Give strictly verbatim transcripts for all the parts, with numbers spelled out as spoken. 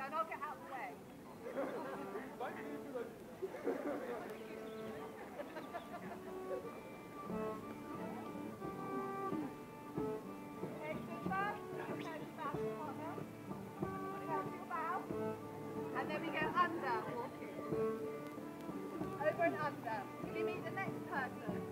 go, and I'll get out of the way. Okay, super. Okay, bow, partner. Okay, bow. And then we go under, walking. Over and under. Can you meet the next person?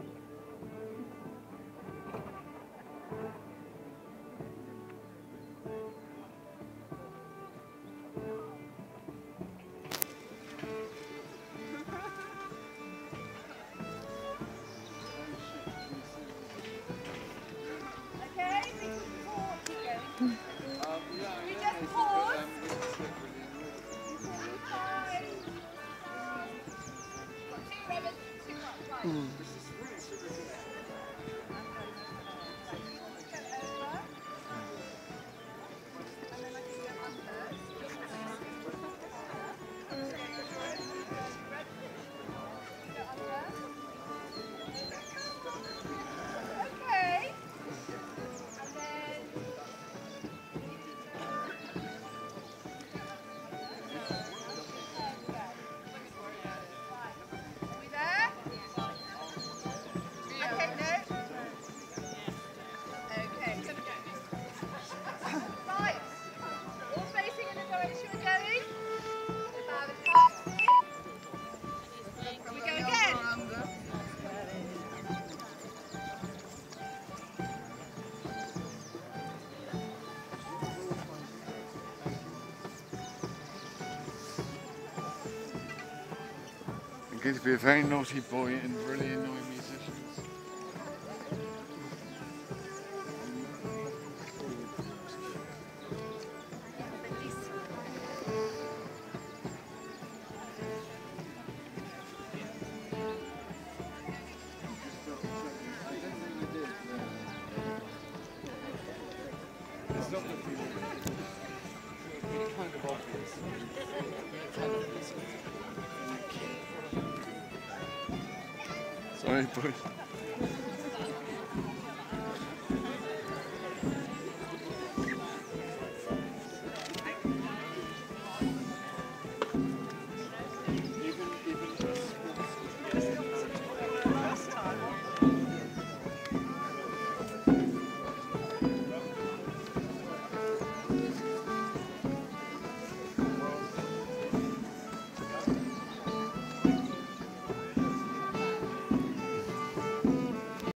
Mm. I'm going to be a very naughty boy and really annoy musicians. It's not that people, it's kind of obvious. Kind of obvious. Sorry, boys.